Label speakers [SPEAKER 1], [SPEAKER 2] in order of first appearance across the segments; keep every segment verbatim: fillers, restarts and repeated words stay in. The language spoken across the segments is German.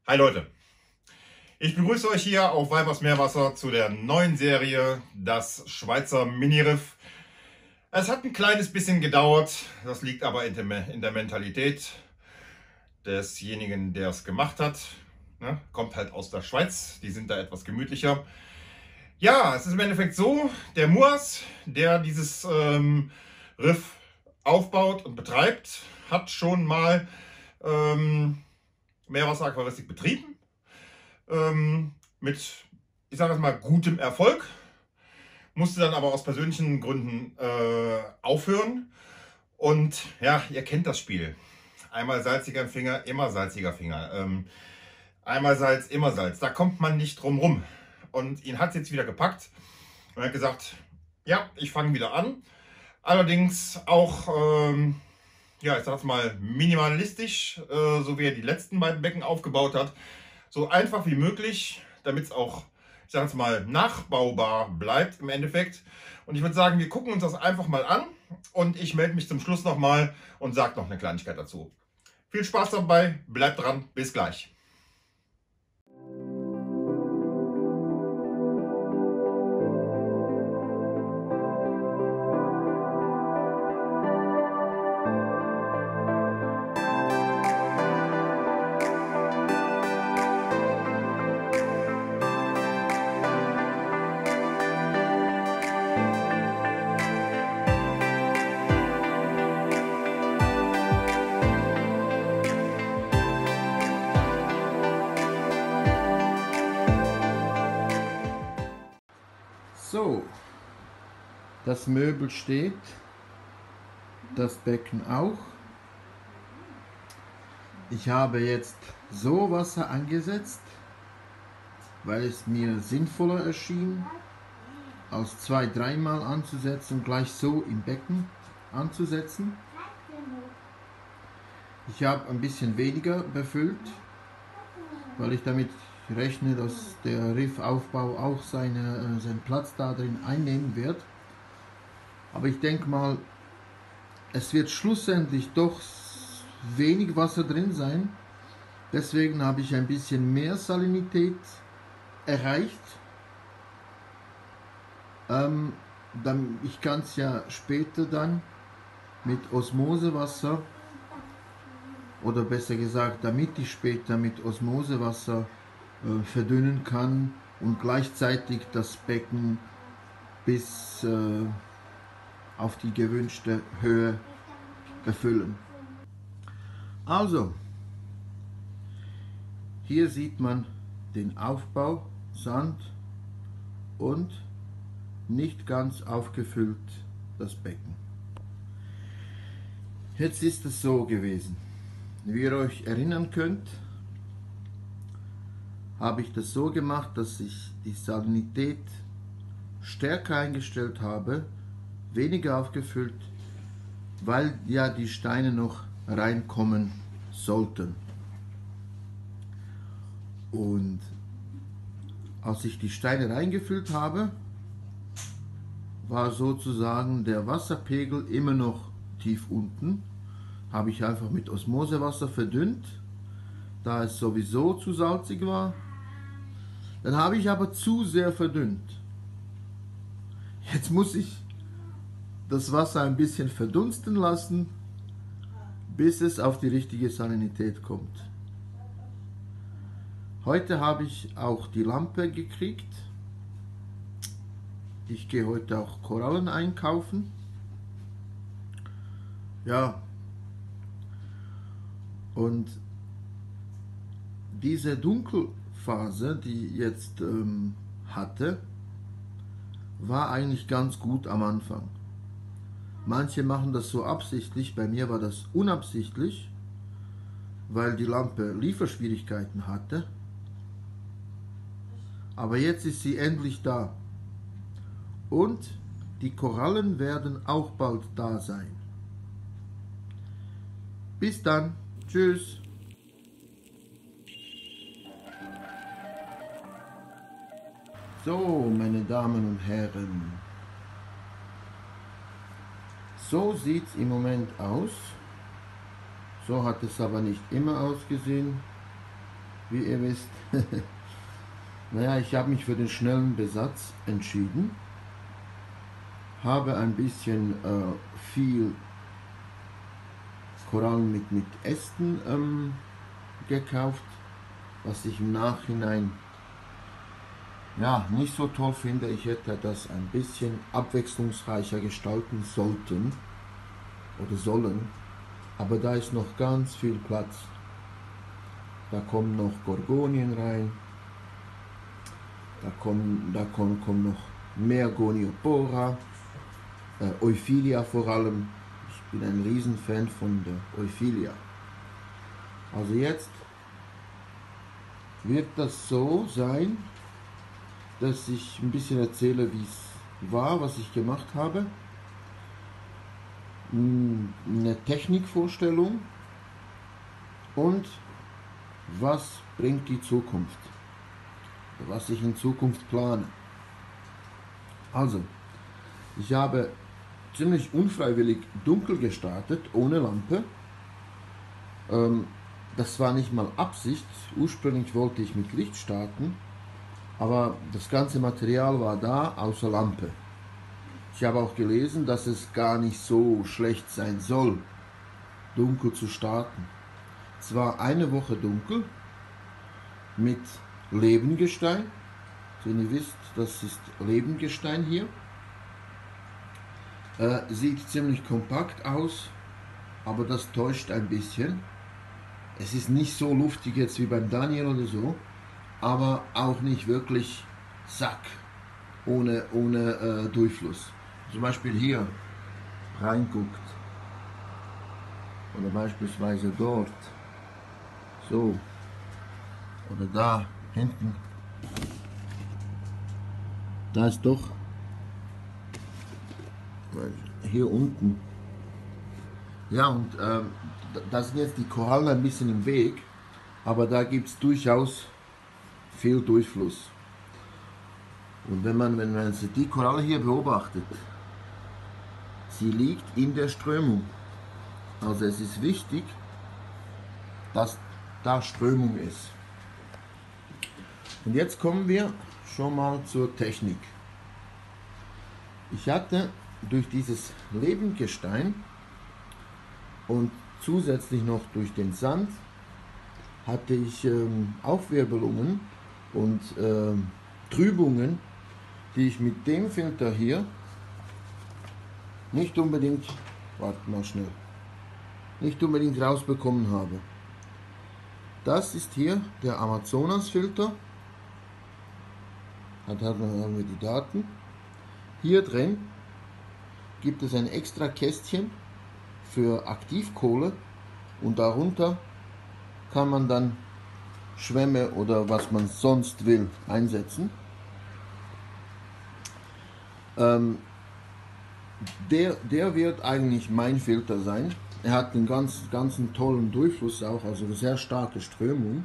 [SPEAKER 1] Hi Leute, ich begrüße euch hier auf Weibers Meerwasser zu der neuen Serie, das Schweizer Mini-Riff. Es hat ein kleines bisschen gedauert, das liegt aber in der Mentalität desjenigen, der es gemacht hat. Ne? Kommt halt aus der Schweiz, die sind da etwas gemütlicher. Ja, es ist im Endeffekt so, der Muas, der dieses ähm, Riff aufbaut und betreibt, hat schon mal ähm, Meerwasseraquaristik betrieben. Ähm, mit, ich sage es mal, gutem Erfolg. Musste dann aber aus persönlichen Gründen äh, aufhören. Und ja, ihr kennt das Spiel. Einmal salziger Finger, immer salziger Finger. Ähm, einmal Salz, immer Salz. Da kommt man nicht drum rum. Und ihn hat es jetzt wieder gepackt und hat gesagt, ja, ich fange wieder an. Allerdings auch, ähm, ja, ich sag's mal, minimalistisch, äh, so wie er die letzten beiden Becken aufgebaut hat. So einfach wie möglich, damit es auch, ich sage jetzt mal, nachbaubar bleibt im Endeffekt. Und ich würde sagen, wir gucken uns das einfach mal an und ich melde mich zum Schluss nochmal und sage noch eine Kleinigkeit dazu. Viel Spaß dabei, bleibt dran, bis gleich.
[SPEAKER 2] So, das Möbel steht, das Becken auch. Ich habe jetzt so Wasser angesetzt, weil es mir sinnvoller erschien, als zwei, dreimal anzusetzen und gleich so im Becken anzusetzen. Ich habe ein bisschen weniger befüllt, weil ich damit rechne, dass der Riffaufbau auch seine, seinen Platz da drin einnehmen wird. Aber ich denke mal, es wird schlussendlich doch wenig Wasser drin sein. Deswegen habe ich ein bisschen mehr Salinität erreicht. Ähm, dann, ich kann es ja später dann mit Osmosewasser, oder besser gesagt, damit ich später mit Osmosewasser äh, verdünnen kann und gleichzeitig das Becken bis äh, auf die gewünschte Höhe befüllen. Also, hier sieht man den Aufbau, Sand und nicht ganz aufgefüllt das Becken. Jetzt ist es so gewesen, wie ihr euch erinnern könnt, habe ich das so gemacht, dass ich die Salinität stärker eingestellt habe, weniger aufgefüllt, weil ja die Steine noch reinkommen sollten. Und als ich die Steine reingefüllt habe, war sozusagen der Wasserpegel immer noch tief unten. Habe ich einfach mit Osmosewasser verdünnt, da es sowieso zu salzig war. Dann habe ich aber zu sehr verdünnt. Jetzt muss ich das Wasser ein bisschen verdunsten lassen, bis es auf die richtige Salinität kommt. Heute habe ich auch die Lampe gekriegt. Ich gehe heute auch Korallen einkaufen. Ja. Und diese Dunkelphase, die ich jetzt ähm, hatte, war eigentlich ganz gut am Anfang. Manche machen das so absichtlich, bei mir war das unabsichtlich, weil die Lampe Lieferschwierigkeiten hatte. Aber jetzt ist sie endlich da. Und die Korallen werden auch bald da sein. Bis dann. Tschüss. So, meine Damen und Herren. So sieht es im Moment aus. So hat es aber nicht immer ausgesehen. wie ihr wisst. Naja, ich habe mich für den schnellen Besatz entschieden. Habe ein bisschen äh, viel Korallen mit, mit Ästen ähm, gekauft, was ich im Nachhinein ja, nicht so toll finde. Ich hätte das ein bisschen abwechslungsreicher gestalten sollten oder sollen, aber da ist noch ganz viel Platz. Da kommen noch Gorgonien rein, da kommen, da kommen, kommen noch mehr Goniopora, äh, Euphilia vor allem. Ich bin ein Riesenfan von der Euphilia. Also jetzt wird das so sein, dass ich ein bisschen erzähle, wie es war, was ich gemacht habe. Eine Technikvorstellung und was bringt die Zukunft, was ich in Zukunft plane. Also, ich habe ziemlich unfreiwillig dunkel gestartet, ohne Lampe. Ähm, das war nicht mal Absicht, ursprünglich wollte ich mit Licht starten, aber das ganze Material war da, außer Lampe. Ich habe auch gelesen, dass es gar nicht so schlecht sein soll, dunkel zu starten. Es war eine Woche dunkel mit Lebengestein. Wenn ihr wisst, das ist Lebengestein hier. Äh, sieht ziemlich kompakt aus, aber das täuscht ein bisschen. Es ist nicht so luftig jetzt wie beim Daniel oder so, aber auch nicht wirklich Sack, ohne, ohne äh, Durchfluss. Zum Beispiel hier reinguckt oder beispielsweise dort, so, oder da hinten, da ist doch, hier unten, ja, und ähm, da sind jetzt die Korallen ein bisschen im Weg, aber da gibt es durchaus viel Durchfluss. Und wenn man, wenn man die Koralle hier beobachtet, sie liegt in der Strömung. Also es ist wichtig, dass da Strömung ist. Und jetzt kommen wir schon mal zur Technik. Ich hatte durch dieses Lebendgestein und zusätzlich noch durch den Sand hatte ich ähm, Aufwirbelungen und ähm, Trübungen, die ich mit dem Filter hier nicht unbedingt, warte mal schnell, nicht unbedingt rausbekommen habe. Das ist hier der Amazonas-Filter. Da haben wir die Daten. Hier drin gibt es ein extra Kästchen für Aktivkohle und darunter kann man dann Schwämme oder was man sonst will einsetzen. Ähm, der, der wird eigentlich mein Filter sein. Er hat einen ganz, ganz einen tollen Durchfluss auch, also eine sehr starke Strömung.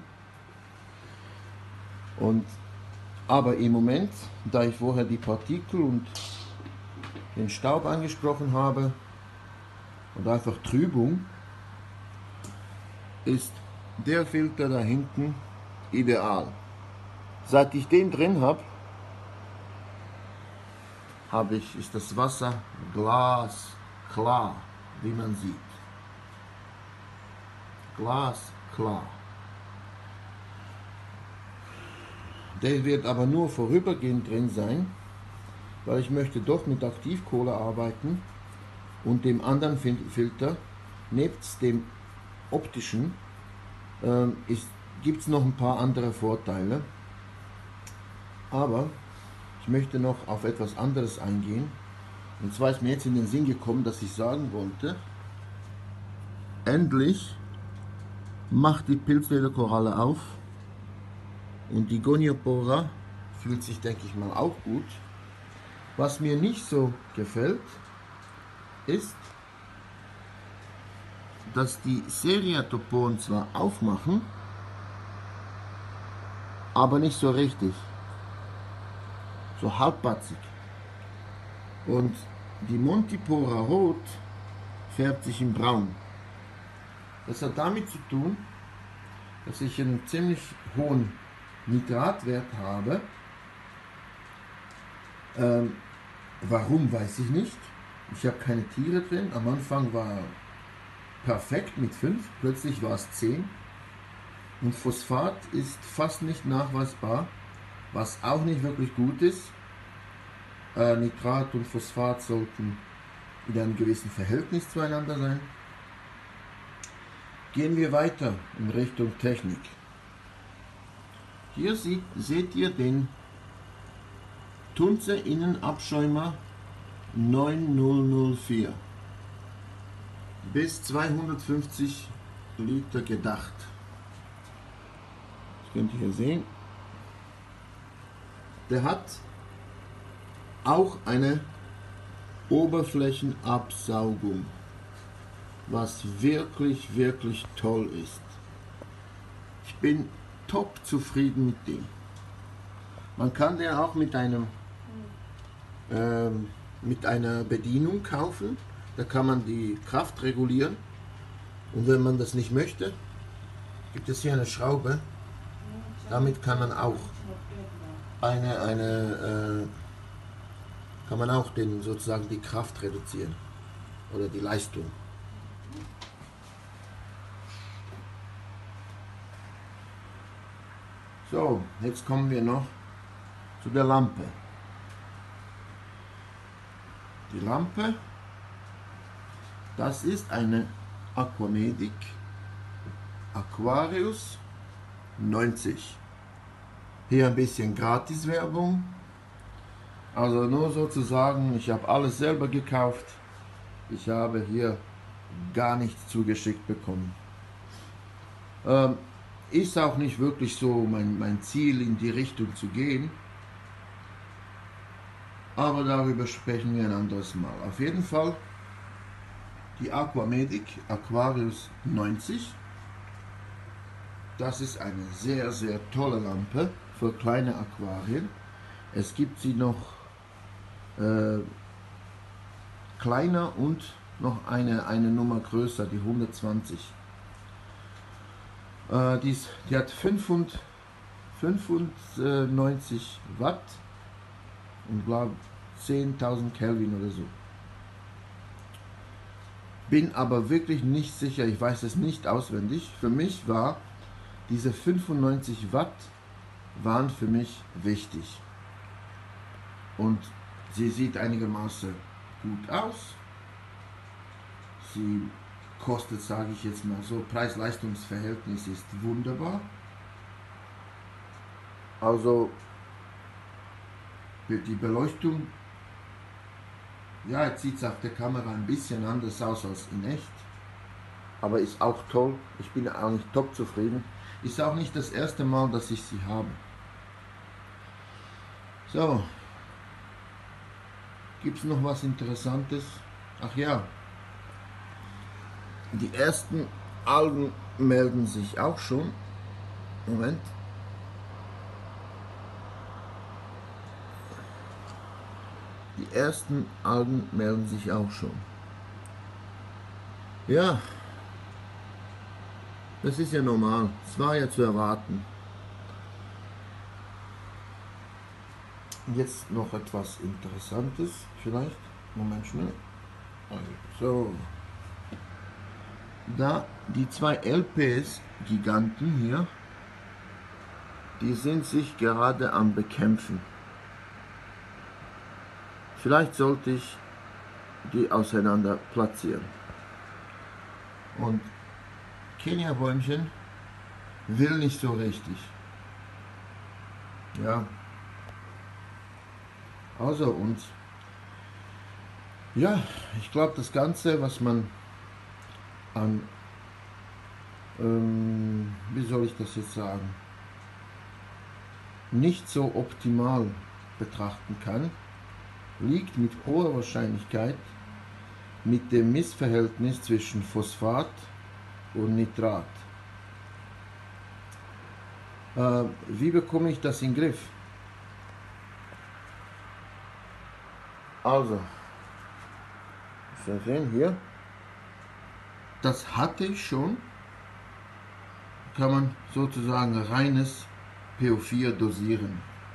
[SPEAKER 2] Und, aber im Moment, da ich vorher die Partikel und den Staub angesprochen habe und einfach Trübung, ist der Filter da hinten ideal. Seit ich den drin habe, habe ich, ist das Wasser glasklar, wie man sieht. Glasklar. Der wird aber nur vorübergehend drin sein, weil ich möchte doch mit Aktivkohle arbeiten und dem anderen Filter, nebst dem optischen, äh, gibt es noch ein paar andere Vorteile. Aber ich möchte noch auf etwas anderes eingehen. Und zwar ist mir jetzt in den Sinn gekommen, dass ich sagen wollte, endlich macht die Pilzlederkoralle auf und die Goniopora fühlt sich, denke ich mal, auch gut. Was mir nicht so gefällt, ist, dass die Seriatoporen zwar aufmachen, aber nicht so richtig. So halbbatzig. Und die Montipora Rot färbt sich in Braun. Das hat damit zu tun, dass ich einen ziemlich hohen Nitratwert habe. Ähm, warum, weiß ich nicht. Ich habe keine Tiere drin. Am Anfang war perfekt mit fünf, plötzlich war es zehn. Und Phosphat ist fast nicht nachweisbar, was auch nicht wirklich gut ist. Äh, Nitrat und Phosphat sollten in einem gewissen Verhältnis zueinander sein. Gehen wir weiter in Richtung Technik. Hier sieht, seht ihr den Tunze Innenabschäumer neun null null vier. Bis zweihundertfünfzig Liter gedacht. Das könnt ihr hier sehen. Der hat auch eine Oberflächenabsaugung, was wirklich, wirklich toll ist. Ich bin top zufrieden mit dem. Man kann den auch mit einem ähm, mit einer Bedienung kaufen. Da kann man die Kraft regulieren. Und wenn man das nicht möchte, gibt es hier eine Schraube. Damit kann man auch eine, eine äh, kann man auch den, sozusagen die Kraft reduzieren oder die Leistung. So, jetzt kommen wir noch zu der Lampe. Die Lampe, das ist eine Aquamedic Aquarius neunzig. Hier ein bisschen Gratiswerbung. Also nur sozusagen, ich habe alles selber gekauft. Ich habe hier gar nichts zugeschickt bekommen. Ähm, ist auch nicht wirklich so mein, mein Ziel, in die Richtung zu gehen. Aber darüber sprechen wir ein anderes Mal. Auf jeden Fall die Aquamedic Aquarius neunzig. Das ist eine sehr, sehr tolle Lampe für kleine Aquarien. Es gibt sie noch äh, kleiner und noch eine, eine Nummer größer, die hundertzwanzig. Äh, die, ist, die hat fünfundneunzig Watt und glaube zehntausend Kelvin oder so. Bin aber wirklich nicht sicher, ich weiß es nicht auswendig. Für mich war diese fünfundneunzig Watt waren für mich wichtig. Und sie sieht einigermaßen gut aus. Sie kostet, sage ich jetzt mal so, Preis-Leistungs-Verhältnis ist wunderbar. Also die Beleuchtung, ja, jetzt sieht es auf der Kamera ein bisschen anders aus als in echt, aber ist auch toll. Ich bin eigentlich top zufrieden. Ist auch nicht das erste Mal, dass ich sie habe. So, gibt es noch was Interessantes? Ach ja, die ersten Algen melden sich auch schon. Moment. Die ersten Algen melden sich auch schon. Ja, das ist ja normal. Es war ja zu erwarten. Jetzt noch etwas Interessantes, vielleicht. Moment schnell. So. Da die zwei L P S-Giganten hier, die sind sich gerade am Bekämpfen. Vielleicht sollte ich die auseinander platzieren. Und Kenia-Bäumchen will nicht so richtig. Ja. Also und ja, ich glaube, das Ganze, was man an, ähm, wie soll ich das jetzt sagen, nicht so optimal betrachten kann, liegt mit hoher Wahrscheinlichkeit mit dem Missverhältnis zwischen Phosphat und Nitrat. Äh, wie bekomme ich das in den Griff? Also, wir sehen hier, das hatte ich schon kann man sozusagen reines P O vier dosieren.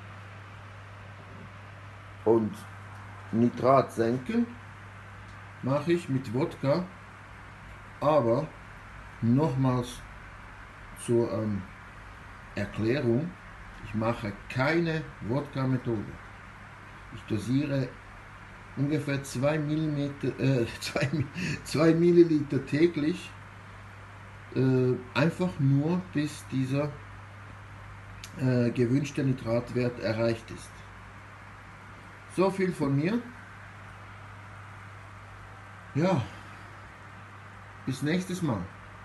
[SPEAKER 2] Und Nitrat senken mache ich mit Wodka, aber nochmals zur ähm, Erklärung, ich mache keine Wodka-Methode. Ich dosiere ungefähr zwei Milliliter, äh, zwei Milliliter täglich, äh, einfach nur bis dieser äh, gewünschte Nitratwert erreicht ist. So viel von mir. Ja, bis nächstes Mal.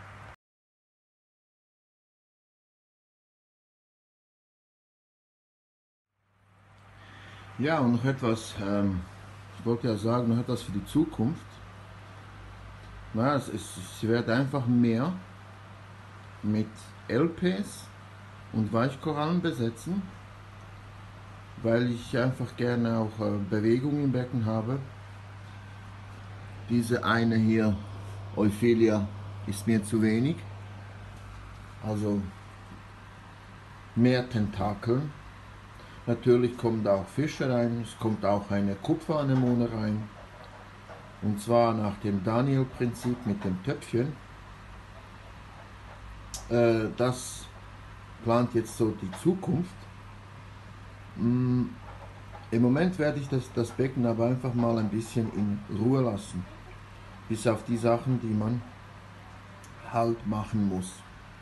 [SPEAKER 2] Ja, und noch etwas, ähm, ich wollte ja sagen, noch etwas für die Zukunft. Na, es, ist, es wird einfach mehr mit L Ps und Weichkorallen besetzen, weil ich einfach gerne auch äh, Bewegung im Becken habe. Diese eine hier, Euphelia, ist mir zu wenig. Also mehr Tentakel. Natürlich kommen da auch Fische rein, es kommt auch eine Kupferanemone rein. Und zwar nach dem Daniel-Prinzip mit dem Töpfchen. Äh, das plant jetzt so die Zukunft. Mm, Im Moment werde ich das, das Becken aber einfach mal ein bisschen in Ruhe lassen. Bis auf die Sachen, die man halt machen muss.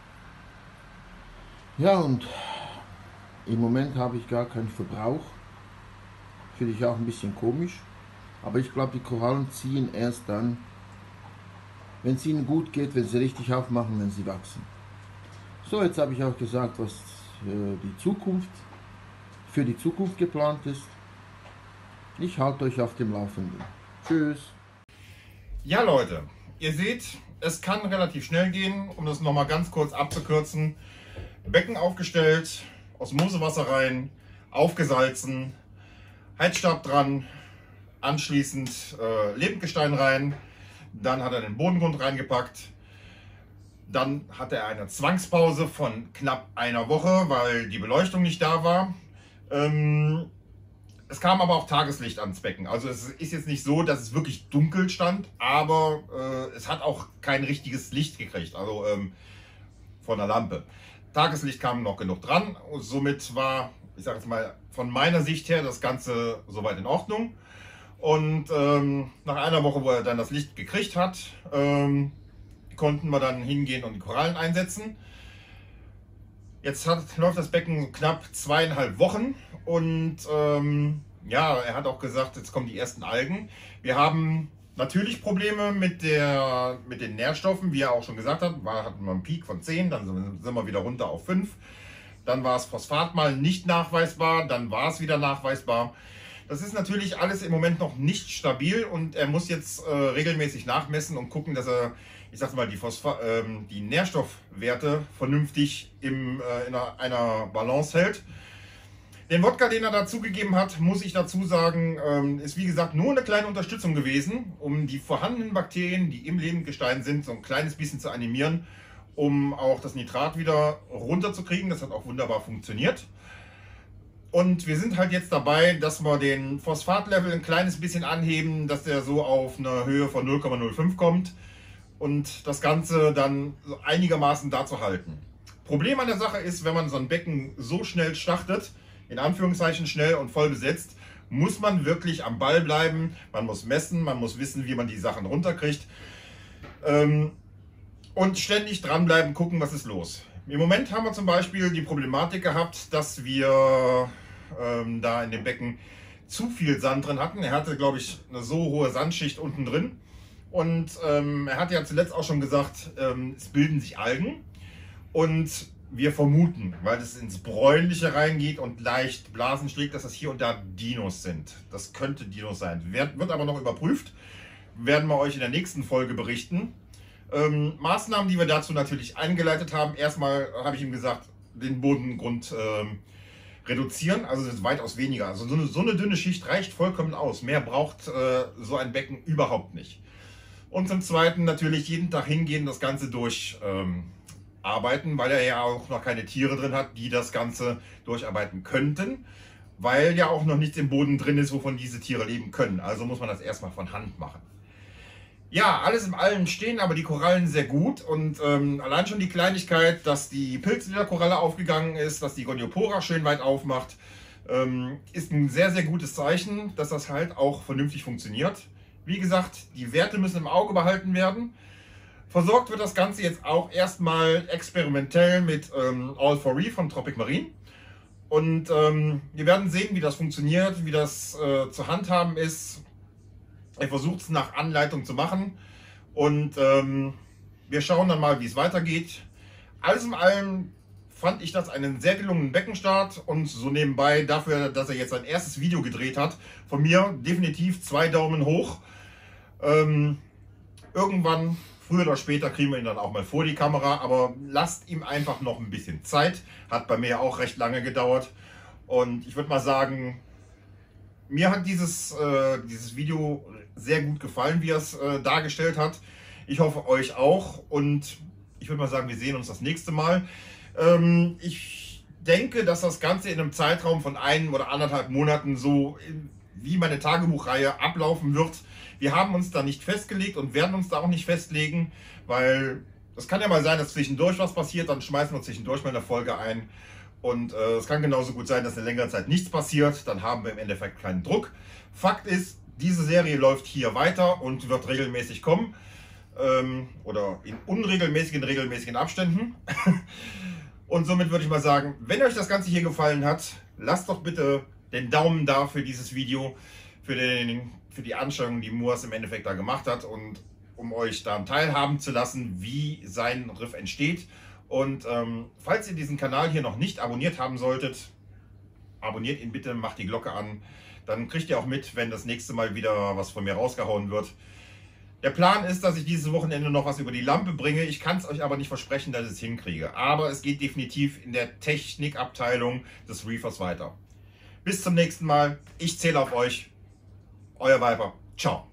[SPEAKER 2] Ja, und im Moment habe ich gar keinen Verbrauch. Finde ich auch ein bisschen komisch. Aber ich glaube, die Korallen ziehen erst dann, wenn es ihnen gut geht, wenn sie richtig aufmachen, wenn sie wachsen. So, jetzt habe ich auch gesagt, was äh, die Zukunft, für die Zukunft geplant ist. Ich halte euch auf dem Laufenden. Tschüss.
[SPEAKER 1] Ja Leute, ihr seht, es kann relativ schnell gehen, um das nochmal ganz kurz abzukürzen. Becken aufgestellt, Osmosewasser rein, aufgesalzen, Heizstab dran, anschließend äh, Lebendgestein rein, dann hat er den Bodengrund reingepackt, dann hatte er eine Zwangspause von knapp einer Woche, weil die Beleuchtung nicht da war. Ähm, Es kam aber auch Tageslicht ans Becken. Also es ist jetzt nicht so, dass es wirklich dunkel stand, aber äh, es hat auch kein richtiges Licht gekriegt, also ähm, von der Lampe. Tageslicht kam noch genug dran und somit war, ich sage jetzt mal, von meiner Sicht her das Ganze soweit in Ordnung. Und ähm, nach einer Woche, wo er dann das Licht gekriegt hat, ähm, konnten wir dann hingehen und die Korallen einsetzen. Jetzt hat, läuft das Becken knapp zweieinhalb Wochen und ähm, ja, er hat auch gesagt, jetzt kommen die ersten Algen. Wir haben natürlich Probleme mit, der, mit den Nährstoffen, wie er auch schon gesagt hat. War, hatten wir einen Peak von zehn, dann sind wir wieder runter auf fünf. Dann war das Phosphat mal nicht nachweisbar, dann war es wieder nachweisbar. Das ist natürlich alles im Moment noch nicht stabil und er muss jetzt äh, regelmäßig nachmessen und gucken, dass er, ich sag mal, die, Phosphat, ähm, die Nährstoffwerte vernünftig im, äh, in einer, einer Balance hält. Den Wodka, den er dazugegeben hat, muss ich dazu sagen, ähm, ist wie gesagt nur eine kleine Unterstützung gewesen, um die vorhandenen Bakterien, die im Lebendgestein sind, so ein kleines bisschen zu animieren, um auch das Nitrat wieder runterzukriegen. Das hat auch wunderbar funktioniert. Und wir sind halt jetzt dabei, dass wir den Phosphatlevel ein kleines bisschen anheben, dass der so auf eine Höhe von null Komma null fünf kommt und das Ganze dann einigermaßen dazu halten. Problem an der Sache ist, wenn man so ein Becken so schnell startet, in Anführungszeichen schnell und voll besetzt, muss man wirklich am Ball bleiben. Man muss messen, man muss wissen, wie man die Sachen runterkriegt ähm, und ständig dranbleiben, gucken, was ist los. Im Moment haben wir zum Beispiel die Problematik gehabt, dass wir ähm, da in dem Becken zu viel Sand drin hatten. Er hatte, glaube ich, eine so hohe Sandschicht unten drin. Und ähm, er hat ja zuletzt auch schon gesagt, ähm, es bilden sich Algen. Und wir vermuten, weil es ins Bräunliche reingeht und leicht Blasen schlägt, dass das hier und da Dinos sind. Das könnte Dinos sein. Wird, wird aber noch überprüft. Werden wir euch in der nächsten Folge berichten. Ähm, Maßnahmen, die wir dazu natürlich eingeleitet haben. Erstmal habe ich ihm gesagt, den Bodengrund ähm, reduzieren, also das ist weitaus weniger. Also so eine, so eine dünne Schicht reicht vollkommen aus. Mehr braucht äh, so ein Becken überhaupt nicht. Und zum Zweiten natürlich jeden Tag hingehen, das Ganze durch ähm, arbeiten, weil er ja auch noch keine Tiere drin hat, die das Ganze durcharbeiten könnten, weil ja auch noch nichts im Boden drin ist, wovon diese Tiere leben können. Also muss man das erstmal von Hand machen. Ja, alles in allem stehen aber die Korallen sehr gut und ähm, allein schon die Kleinigkeit, dass die Pilzlederkoralle aufgegangen ist, dass die Goniopora schön weit aufmacht, ähm, ist ein sehr, sehr gutes Zeichen, dass das halt auch vernünftig funktioniert. Wie gesagt, die Werte müssen im Auge behalten werden. Versorgt wird das Ganze jetzt auch erstmal experimentell mit ähm, All for Reef von Tropic Marine. Und ähm, wir werden sehen, wie das funktioniert, wie das äh, zu handhaben ist. Er versucht es nach Anleitung zu machen und ähm, wir schauen dann mal, wie es weitergeht. Alles in allem fand ich das einen sehr gelungenen Beckenstart und so nebenbei dafür, dass er jetzt sein erstes Video gedreht hat, von mir definitiv zwei Daumen hoch. Ähm, irgendwann, früher oder später, kriegen wir ihn dann auch mal vor die Kamera, aber lasst ihm einfach noch ein bisschen Zeit. Hat bei mir auch recht lange gedauert und ich würde mal sagen, mir hat dieses, äh, dieses Video sehr gut gefallen, wie er es äh, dargestellt hat. Ich hoffe, euch auch. Und ich würde mal sagen, wir sehen uns das nächste Mal. Ähm, ich denke, dass das Ganze in einem Zeitraum von einem oder anderthalb Monaten so in, wie meine Tagebuchreihe ablaufen wird. Wir haben uns da nicht festgelegt und werden uns da auch nicht festlegen, weil es kann ja mal sein, dass zwischendurch was passiert. Dann schmeißen wir zwischendurch mal eine Folge ein. Und äh, es kann genauso gut sein, dass in längerer Zeit nichts passiert. Dann haben wir im Endeffekt keinen Druck. Fakt ist, diese Serie läuft hier weiter und wird regelmäßig kommen. Ähm, oder in unregelmäßigen, regelmäßigen Abständen. Und somit würde ich mal sagen, wenn euch das Ganze hier gefallen hat, lasst doch bitte den Daumen da für dieses Video. Für, den, für die Anschauung, die Moas im Endeffekt da gemacht hat. Und um euch daran teilhaben zu lassen, wie sein Riff entsteht. Und ähm, falls ihr diesen Kanal hier noch nicht abonniert haben solltet, abonniert ihn bitte, macht die Glocke an. Dann kriegt ihr auch mit, wenn das nächste Mal wieder was von mir rausgehauen wird. Der Plan ist, dass ich dieses Wochenende noch was über die Lampe bringe. Ich kann es euch aber nicht versprechen, dass ich es hinkriege. Aber es geht definitiv in der Technikabteilung des Reefers weiter. Bis zum nächsten Mal. Ich zähle auf euch. Euer Viper. Ciao.